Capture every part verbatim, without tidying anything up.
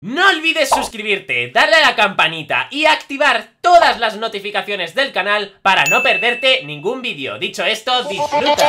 No olvides suscribirte, darle a la campanita y activar todas las notificaciones del canal para no perderte ningún vídeo. Dicho esto, disfruta.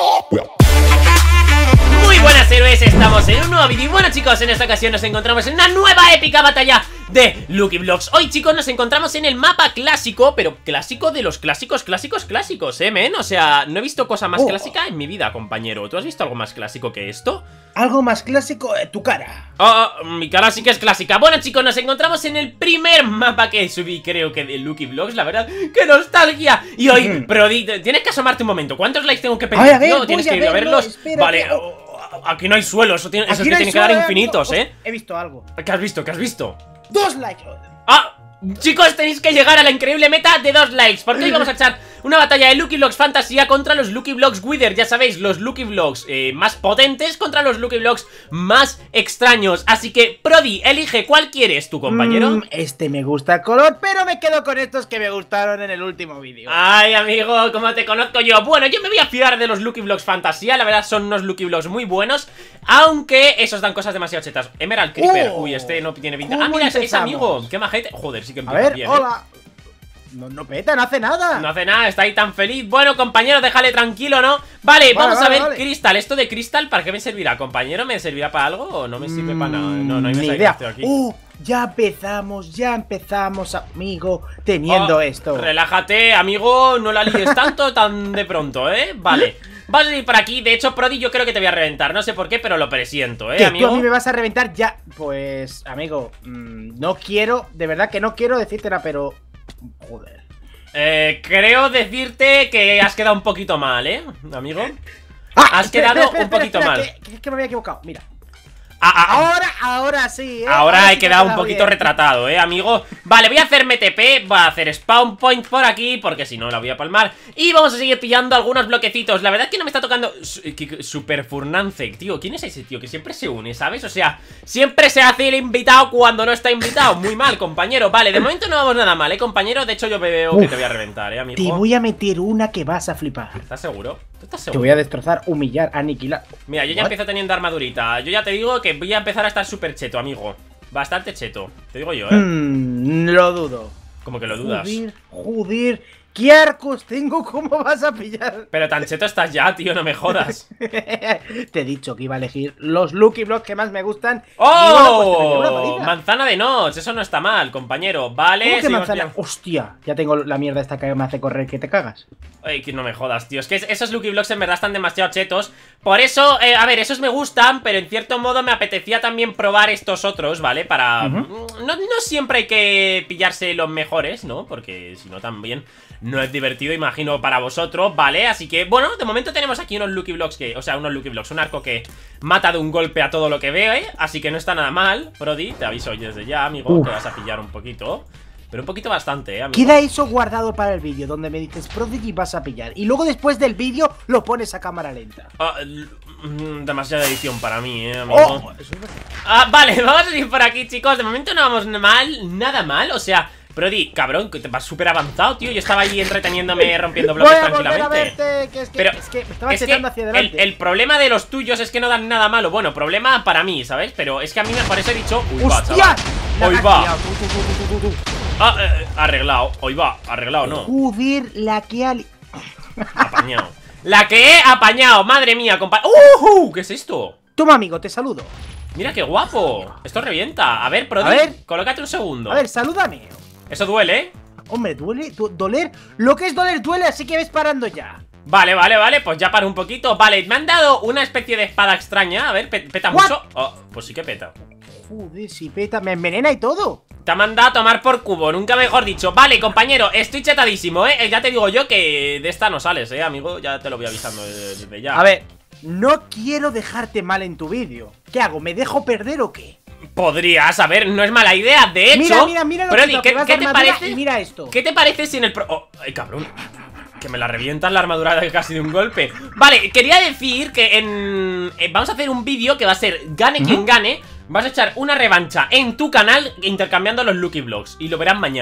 Muy buenas héroes, estamos en un nuevo vídeo. Y bueno chicos, en esta ocasión nos encontramos en una nueva épica batalla de Lucky Blocks. Hoy chicos nos encontramos en el mapa clásico, pero clásico de los clásicos, clásicos, clásicos, eh, men. O sea, no he visto cosa más oh. clásica en mi vida, compañero. ¿Tú has visto algo más clásico que esto? Algo más clásico, eh, tu cara. Oh, oh, mi cara sí que es clásica. Bueno chicos, nos encontramos en el primer mapa que subí, creo que de Lucky Blocks. La verdad, ¡qué nostalgia! Y hoy, mm. pero tienes que asomarte un momento. ¿Cuántos likes tengo que pedir? A ver, a ver, no, tienes que ir a verlos. Espera, vale, oh, aquí no hay suelo. Eso tiene, esos no que tienen que dar infinitos, amigo. eh. He visto algo. ¿Qué has visto? ¿Qué has visto? Dos likes. ¡Ah! Chicos, tenéis que llegar a la increíble meta de dos likes, porque hoy vamos a echar una batalla de Lucky Blocks Fantasía contra los Lucky Blocks Wither. Ya sabéis, los Lucky Blocks eh, más potentes contra los Lucky Blocks más extraños. Así que, Prodi, elige cuál quieres, tu compañero. Mm, este me gusta el color, pero me quedo con estos que me gustaron en el último vídeo. Ay, amigo, como te conozco yo. Bueno, yo me voy a fiar de los Lucky Blocks Fantasía. La verdad, son unos Lucky Blocks muy buenos, aunque esos dan cosas demasiado chetas. Emerald Creeper, oh, uy, este no tiene pinta. Ah, mira, es, es amigo, qué majete. Joder, sí que empieza a ver, bien, hola ¿eh? No, no peta, no hace nada. No hace nada, está ahí tan feliz. Bueno, compañero, déjale tranquilo, ¿no? Vale, vale vamos vale, a ver, vale. Cristal, esto de Cristal, ¿para qué me servirá, compañero? ¿Me servirá para algo o no me sirve mm, para nada? No, no hay ni idea. Aquí. Uh, ya empezamos, ya empezamos, amigo, teniendo oh, esto. Relájate, amigo, no la líes tanto tan de pronto, ¿eh? Vale. Vas a ir por aquí, de hecho, Prodi, yo creo que te voy a reventar. No sé por qué, pero lo presiento, ¿eh, ¿Qué, amigo? ¿Tú a mí me vas a reventar ya? Pues, amigo, mmm, no quiero, de verdad que no quiero decírtela, pero... Joder. Eh, creo decirte que has quedado un poquito mal, ¿eh, amigo? Ah, has espera, quedado espera, espera, un poquito espera, mal. Que, que, que me había equivocado, mira. Ah, ah, ahora, ahora sí, ¿eh? Ahora, ahora he sí quedado un quedado poquito bien. retratado, ¿eh, amigo? Vale, voy a hacerme T P, voy a hacer spawn point por aquí, porque si no la voy a palmar. Y vamos a seguir pillando algunos bloquecitos. La verdad es que no me está tocando Super Furnance, tío. ¿Quién es ese tío que siempre se une, sabes? O sea, siempre se hace el invitado cuando no está invitado. Muy mal, compañero. Vale, de momento no vamos nada mal, ¿eh, compañero? De hecho, yo veo Uf, que te voy a reventar, ¿eh, amigo? Te voy a meter una que vas a flipar. ¿Estás seguro? ¿Tú estás seguro? Te voy a destrozar, humillar, aniquilar. Mira, yo ya ¿What? empiezo teniendo armadurita. Yo ya te digo que voy a empezar a estar súper cheto, amigo. Bastante cheto, te digo yo, ¿eh? Mm, lo dudo. ¿Cómo que lo dudas? Joder, joder, ¿qué arcos tengo? ¿Cómo vas a pillar? Pero tan cheto estás ya, tío, no me jodas. Te he dicho que iba a elegir los Lucky Blocks que más me gustan. ¡Oh! Bueno, pues manzana de Notch, eso no está mal, compañero. Vale, ¿Cómo que manzana? Bien. Hostia, ya tengo la mierda esta que me hace correr, que te cagas. Ay, que no me jodas, tío. Es que esos Lucky Blocks en verdad están demasiado chetos. Por eso, eh, a ver, esos me gustan, pero en cierto modo me apetecía también probar estos otros, ¿vale? Para... Uh-huh. no, no siempre hay que pillarse los mejores, ¿no? Porque si no también no es divertido, imagino, para vosotros, ¿vale? Así que, bueno, de momento tenemos aquí unos Lucky Blocks que... O sea, unos Lucky Blocks, un arco que mata de un golpe a todo lo que veo, ¿eh? Así que no está nada mal, Prodi, te aviso desde ya, amigo, Uf. que vas a pillar un poquito. Pero un poquito bastante, ¿eh, amigo? Queda eso guardado para el vídeo, donde me dices Prodigy vas a pillar. Y luego después del vídeo lo pones a cámara lenta. Ah, demasiada edición para mí, ¿eh, amigo? Oh, eso es... Ah, vale, vamos a ir por aquí, chicos. De momento no vamos mal, nada mal, o sea... Prodi, cabrón, que te vas súper avanzado, tío. Yo estaba ahí entreteniéndome, rompiendo bloques Voy a tranquilamente. A verte, que es que, Pero es que me estaba es que hacia adelante. El, el problema de los tuyos es que no dan nada malo. Bueno, problema para mí, ¿sabes? Pero es que a mí me parece dicho. Uy, va, chaval. Hoy va. Ah, eh, arreglado. Hoy va, arreglado, ¿no? Joder, la que ha... Apañado. La que he apañado, madre mía, compadre. ¡Uh! ¿Qué es esto? Toma, amigo, te saludo. Mira qué guapo. Esto revienta. A ver, Prodi, a ver. colócate un segundo. A ver, salúdame. Eso duele, ¿eh? Hombre, duele, du doler. Lo que es doler duele, así que ves parando ya. Vale, vale, vale, pues ya para un poquito. Vale, me han dado una especie de espada extraña. A ver, pe peta What? mucho. Oh, pues sí que peta. Joder, si peta, me envenena y todo. Te ha mandado a tomar por cubo, nunca mejor dicho. Vale, compañero, estoy chetadísimo, ¿eh? Ya te digo yo que de esta no sales, ¿eh, amigo? Ya te lo voy avisando desde ya. A ver, no quiero dejarte mal en tu vídeo. ¿Qué hago? ¿Me dejo perder o qué? Podrías, a ver, no es mala idea. De hecho, mira, mira, mira lo Prodi, que, ¿qué, que ¿qué te parece? Y mira esto. ¿Qué te parece si en el pro... Oh, ay, cabrón. Que me la revientas la armadura de casi de un golpe. Vale, quería decir que en... Eh, vamos a hacer un vídeo que va a ser gane uh-huh. quien gane. Vas a echar una revancha en tu canal intercambiando los Lucky Blocks. Y lo verás mañana.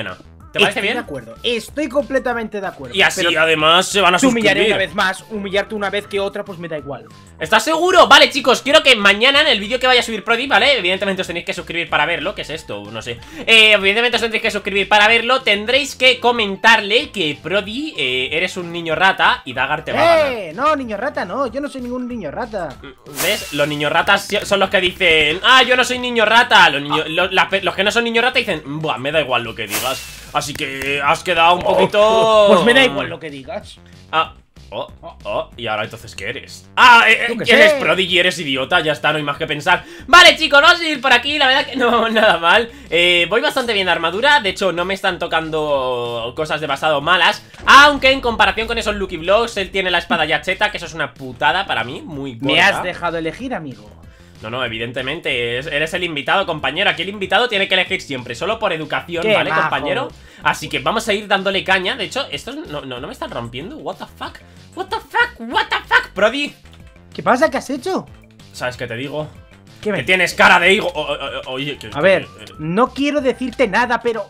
¿Te parece Estoy bien? de acuerdo, estoy completamente de acuerdo. Y así pero además se van a te humillaré suscribir. una vez más, humillarte una vez que otra, pues me da igual. ¿Estás seguro? Vale, chicos, quiero que mañana en el vídeo que vaya a subir Prodi, ¿vale? Evidentemente os tenéis que suscribir para verlo. ¿Qué es esto? No sé. Eh, evidentemente os tendréis que suscribir para verlo. Tendréis que comentarle que Prodi, eh, eres un niño rata y Dagar te va a ganar. ¡Eh! No, niño rata, no. Yo no soy ningún niño rata. ¿Ves? Los niños ratas son los que dicen: ah, yo no soy niño rata. Los, niños, los, la- los que no son niños rata dicen: buah, me da igual lo que digas. Así que has quedado un poquito... Pues me da igual lo que digas. Ah, oh, oh, ¿y ahora entonces qué eres? Ah, eh, Yo qué eres sé. Prodigy, eres idiota, ya está, no hay más que pensar. Vale, chicos, vamos a ir por aquí, la verdad que no, nada mal. eh, Voy bastante bien de armadura, de hecho no me están tocando cosas demasiado malas. Aunque en comparación con esos Lucky Blocks, él tiene la espada yacheta, que eso es una putada para mí, muy buena. Me has dejado elegir, amigo. No, no, evidentemente, es- eres el invitado, compañero. Aquí el invitado tiene que elegir siempre, solo por educación, ¡Qué ¿vale, majo! compañero? Así que vamos a ir dándole caña. De hecho, estos no, no, no me están rompiendo. What the fuck, what the fuck, what the fuck, Prodi. ¿Qué pasa? ¿Qué has hecho? ¿Sabes qué te digo? ¿Qué Que me... tienes cara de higo. O- o- o- Oye, que... A ver, que- eh, no quiero decirte nada, pero...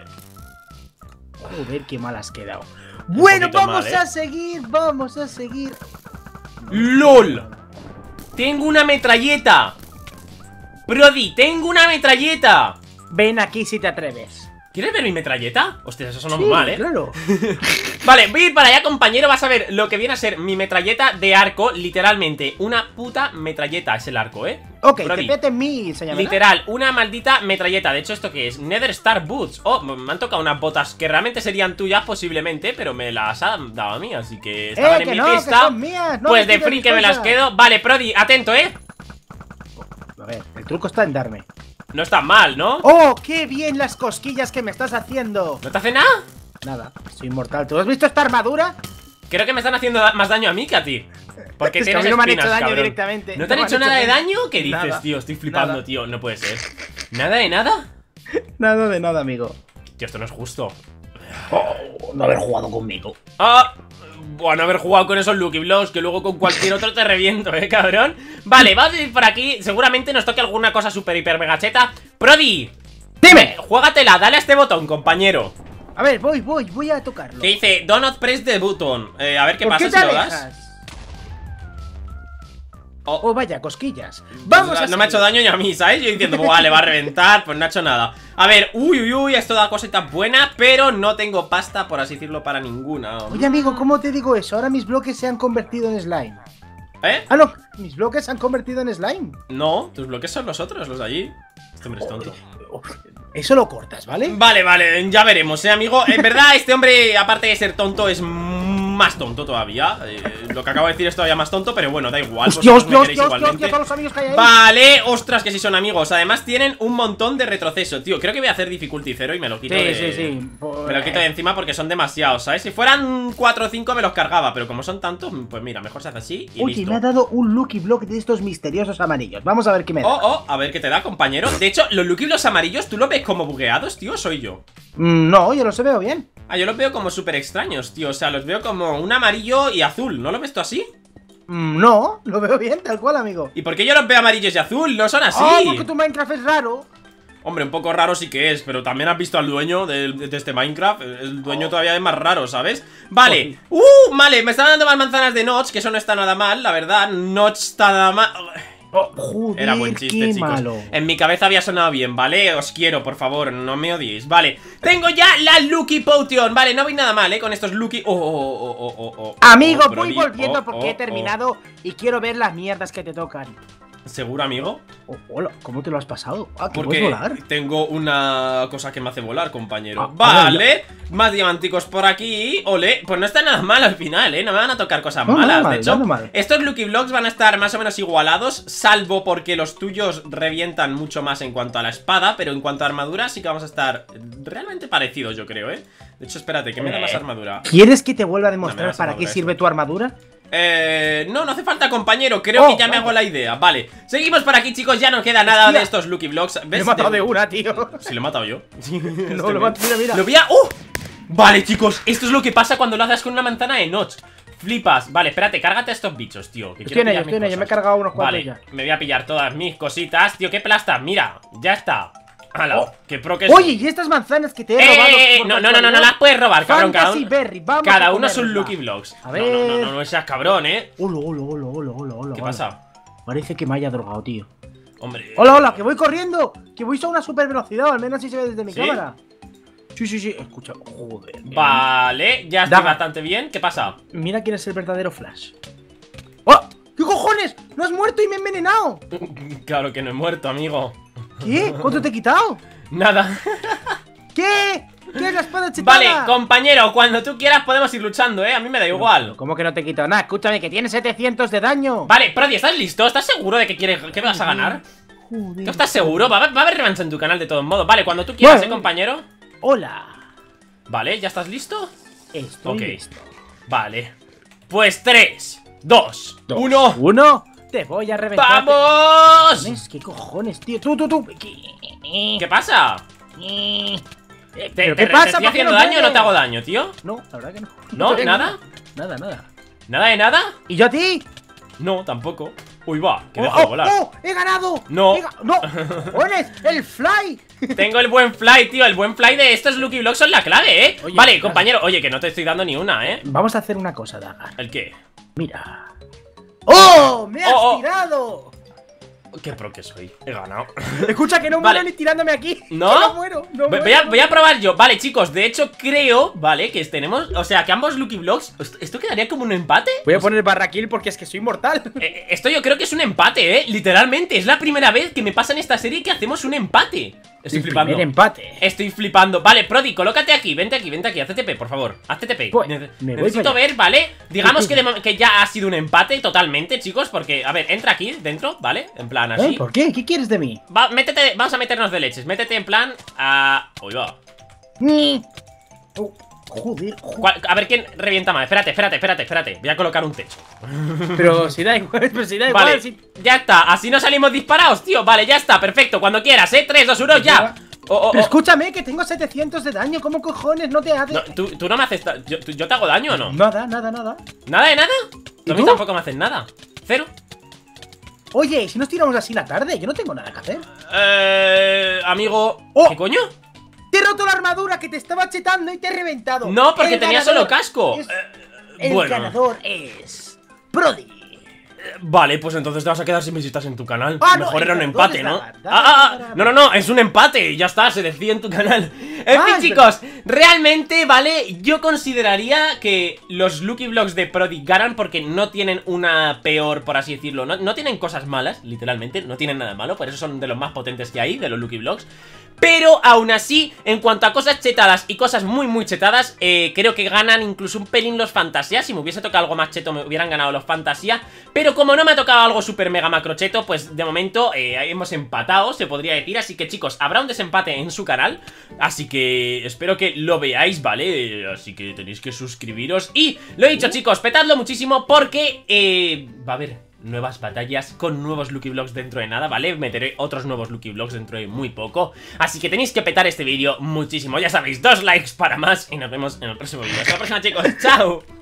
Joder, qué mal has quedado. Bueno, poquito vamos mal, ¿eh? a seguir, vamos a seguir. ¡LOL! Tengo una metralleta. Prodi, tengo una metralleta. Ven aquí si te atreves. ¿Quieres ver mi metralleta? Hostia, eso suena Sí, muy mal, ¿eh? claro. Vale, voy a ir para allá, compañero. Vas a ver lo que viene a ser mi metralleta de arco. Literalmente, una puta metralleta es el arco, ¿eh? Ok, Brody, te pete en mí, señor. literal, una maldita metralleta. De hecho, ¿esto qué es? Nether Star Boots. Oh, me han tocado unas botas que realmente serían tuyas posiblemente, pero me las han dado a mí, así que estaban Eh, en que mi no, que pista. son mías, no Pues me de quites free mis que me las cosas. quedo. Vale, Prodi, atento, ¿eh? A ver, el truco está en darme. No está mal, ¿no? ¡Oh, qué bien las cosquillas que me estás haciendo! ¿No te hace nada? Nada, soy inmortal. ¿Tú has visto esta armadura? Creo que me están haciendo da- más daño a mí que a ti. Porque Es que a tienes mí no me han espinas, hecho daño cabrón. directamente. ¿No te han me hecho nada de daño? ¿Qué dices, Nada. tío? Estoy flipando, Nada. tío. No puede ser. ¿Nada de nada? Nada de nada, amigo. Tío, esto no es justo. Oh, no haber jugado conmigo. Ah, bueno, haber jugado con esos Lucky Blocks, que luego con cualquier otro te reviento, eh, cabrón. Vale, vamos a ir por aquí. Seguramente nos toque alguna cosa super hiper mega cheta. Prodi, ¡Dime! juégatela, dale a este botón, compañero. A ver, voy, voy, voy a tocarlo. Que dice, do not press the button. Eh, a ver qué ¿Por pasa qué si te lo das. alejas? Oh, Oh, vaya, cosquillas. Vamos no a me ha hecho seguir. daño ni a mí, ¿sabes? Yo diciendo, vale, va a reventar, pues no ha hecho nada. A ver, uy, uy, uy, esto da cositas buenas, pero no tengo pasta, por así decirlo, para ninguna. Oye, amigo, ¿cómo te digo eso? Ahora mis bloques se han convertido en slime. ¿Eh? Ah, no, mis bloques se han convertido en slime. No, tus bloques son los otros, los de allí. Este hombre es tonto. Eso lo cortas, ¿vale? Vale, vale, ya veremos, eh, amigo. En verdad, este hombre, aparte de ser tonto, es más tonto todavía. Eh, lo que acabo de decir es todavía más tonto, pero bueno, da igual. Hostia, vosotros me hostia, queréis hostia, hostia, igualmente. hostia, todos los amigos que hay ahí. Vale, ostras, que sí son amigos. Además, tienen un montón de retroceso, tío. Creo que voy a hacer difficulty cero y me lo quito Sí, de... sí, sí. Me lo quito de encima porque son demasiados, ¿sabes? Si fueran cuatro o cinco me los cargaba, pero como son tantos, pues mira, mejor se hace así y Oye, listo. me ha dado un Lucky Block de estos misteriosos amarillos. Vamos a ver qué me da. Oh, oh, a ver qué te da, compañero. De hecho, los Lucky los amarillos, ¿tú los ves como bugueados, tío? ¿O soy yo? Mm, no, yo los veo bien. Ah, yo los veo como súper extraños, tío. O sea, los veo como un amarillo y azul. ¿No lo ves tú así? Mm, no, lo veo bien, tal cual, amigo. ¿Y por qué yo los veo amarillos y azul? No son así. Ah, porque tu Minecraft es raro. Hombre, un poco raro sí que es, pero también has visto al dueño de, de este Minecraft. El dueño todavía es más raro, ¿sabes? Vale. Uh, vale, me están dando más manzanas de Notch, que eso no está nada mal, la verdad. Notch está nada mal. Oh, joder, Era buen chiste, qué chicos. malo. En mi cabeza había sonado bien, ¿vale? Os quiero, por favor, no me odiéis. Vale, tengo ya la Lucky Potion. Vale, no voy nada mal, ¿eh? Con estos Lucky... Oh, oh, oh, oh, oh, oh. Amigo, Oh, voy Brody. volviendo Oh, porque oh, he terminado y quiero ver las mierdas que te tocan. oh. ¿Seguro, amigo? Oh, hola, ¿cómo te lo has pasado? Ah, que Porque puedes volar. tengo una cosa que me hace volar, compañero. Ah, Vale, más diamanticos por aquí. Ole, pues no está nada mal al final, ¿eh? No me van a tocar cosas No, malas. nada mal, de hecho, nada mal. estos Lucky Blocks van a estar más o menos igualados, salvo porque los tuyos revientan mucho más en cuanto a la espada, pero en cuanto a armadura sí que vamos a estar realmente parecidos, yo creo, ¿eh? De hecho, espérate, ¿qué me da más armadura? ¿Quieres que te vuelva a No, me demostrar vas a para qué armadura sirve eso. tu armadura? Eh, no, no hace falta, compañero. Creo Oh, que ya me vale. hago la idea. Vale, seguimos por aquí, chicos. Ya no queda nada Hostia. de estos Lucky Blocks. Me he matado de una, tío. Si lo he matado yo. No, lo mato, mira, mira. Lo voy a... ¡Oh! Vale, chicos, esto es lo que pasa cuando lo haces con una manzana de Notch. Flipas. Vale, espérate, cárgate a estos bichos, tío, que Estoy quiero en ello, pillar estoy en mis ello, me he cosas. cargado unos cuantos Vale, ya. me voy a pillar todas mis cositas. Tío, qué plasta, mira, ya está. ¡Hala! Oh. ¡Qué pro que Oye, ¿y estas manzanas que te he ¡Eh, robado? eh, eh! por No, no, no, no, no casualidad? las puedes robar, cabrón. Cada Fantasy uno, Berry, vamos cada a uno es un comerla. Lucky Vlogs. A No, ver. no, no, no, no seas cabrón, ¿eh? Hola, hola, hola, hola, hola, hola. ¿Qué hola. pasa? Parece que me haya drogado, tío. Hombre. Hola, hola, que voy corriendo. Que voy a una super velocidad, al menos así se ve desde mi ¿Sí? cámara. Sí, sí, sí. Escucha, joder. Vale, ya estoy Daga. bastante bien. ¿Qué pasa? Mira quién es el verdadero Flash. ¡Oh! ¿Qué cojones? ¡No has muerto y me he envenenado! Claro que no he muerto, amigo. ¿Qué? ¿Cuánto te he quitado? Nada. ¿Qué? ¿Qué es la espada chetada? Vale, compañero, cuando tú quieras podemos ir luchando, ¿eh? A mí me da igual. ¿Cómo que no te he quitado nada? Escúchame, que tienes setecientos de daño. Vale, Prodi, ¿estás listo? ¿Estás seguro de que quieres que vas a ganar? Joder. ¿Tú estás seguro? Va a, va a haber revancha en tu canal de todos modos. Vale, cuando tú quieras, Bueno. ¿eh, compañero? Hola. Vale, ¿ya estás listo? Estoy Ok. listo. Vale. Pues tres, dos, uno. Uno. Te voy a reventar. ¡Vamos! ¿Qué cojones, tío? Tú, tú, tú. ¿Qué pasa? Eh, ¿Te, ¿Pero te- qué pasa? te estoy ¿Por qué haciendo no daño o no mueres? te hago daño, tío? No, la verdad que no. ¿No? tengo ¿Nada? Nada, nada. ¿Nada de nada? ¿Y yo a ti? No, tampoco. Uy, va, que ¡Oh, dejo de oh, volar. oh! ¡He ganado! No. He ga- ¡No! ¡Cojones! ¡El fly! Tengo el buen fly, tío. El buen fly de estos Lucky Blocks son la clave, ¿eh? Oye, vale, claro. compañero. Oye, que no te estoy dando ni una, ¿eh? Vamos a hacer una cosa, Dagar. ¿El qué? Mira. ¡Oh! ¡Me has Oh, oh. tirado! Qué pro que soy. He ganado. Escucha, que no Vale. muero ni tirándome aquí. ¿No? Que no muero. No Voy, muero. voy a, voy a probar yo. Vale, chicos, de hecho creo, vale, que tenemos, o sea, que ambos Lucky Blocks, ¿esto, esto quedaría como un empate? Voy a poner barra kill porque es que soy mortal. Eh, esto yo creo que es un empate, ¿eh? Literalmente, es la primera vez que me pasa en esta serie que hacemos un empate. Estoy El flipando. primer empate. Estoy flipando. Vale, Prodi, colócate aquí, vente aquí, vente aquí, haz T P, por favor. Haz T P. Pues, Ne- me voy Necesito para allá. ver, ¿vale? Digamos Sí, que, sí. de mo- que ya ha sido un empate totalmente, chicos, porque, a ver, entra aquí dentro, ¿vale? En plan ¿Eh? así. ¿Por qué? ¿Qué quieres de mí? Va, métete, vamos a meternos de leches. Métete en plan a... Uy, va. Ni. Oh, joder, joder. ¿Cuál- A ver quién revienta más. Espérate, espérate, espérate, espérate. Voy a colocar un techo. Pero si da igual, pero si da igual. Vale, si- ya está. Así no salimos disparados, tío. Vale, ya está, perfecto. Cuando quieras, ¿eh? tres, dos, uno, ya. Oh, oh, Pero oh. escúchame, que tengo setecientos de daño. ¿Cómo cojones no te hace? No, ¿tú, tú no me haces... ta- Yo, tú- ¿yo te hago daño o no? Nada, nada, nada. ¿Nada de nada? ¿Y A mí tú? tampoco me haces nada. Cero. Oye, ¿y si nos tiramos así la tarde? Yo no tengo nada que hacer. Eh... Amigo... Oh. ¿Qué coño? Te he roto la armadura que te estaba chetando y te he reventado. No, porque El tenía ganador solo casco. es- Eh, El bueno. ganador es. Brody. Vale, pues entonces te vas a quedar sin visitas en tu canal. Ah, no, Mejor era un el empate, ganador ¿no? es Ah, Dagar. ah, Dagar, ah, no, no, no, es un empate. Ya está, se decía en tu canal. En Ah, fin, es chicos, realmente, ¿vale? Yo consideraría que los Lucky Blocks de Prodi ganan porque no tienen una peor, por así decirlo. No, no tienen cosas malas, literalmente. No tienen nada malo, por eso son de los más potentes que hay, de los Lucky Blocks. Pero aún así, en cuanto a cosas chetadas y cosas muy muy chetadas, eh, creo que ganan incluso un pelín los Fantasía. Si me hubiese tocado algo más cheto me hubieran ganado los Fantasía. Pero como no me ha tocado algo super mega macro cheto, pues de momento eh, hemos empatado, se podría decir. Así que chicos, habrá un desempate en su canal. Así que espero que lo veáis, ¿vale? Así que tenéis que suscribiros. Y lo he dicho, chicos, petadlo muchísimo porque eh, va a haber nuevas batallas con nuevos Lucky Blocks dentro de nada, ¿vale? Meteré otros nuevos Lucky Blocks dentro de muy poco. Así que tenéis que petar este vídeo muchísimo. Ya sabéis, dos likes para más y nos vemos en el próximo vídeo. Hasta la próxima, chicos. ¡Chao!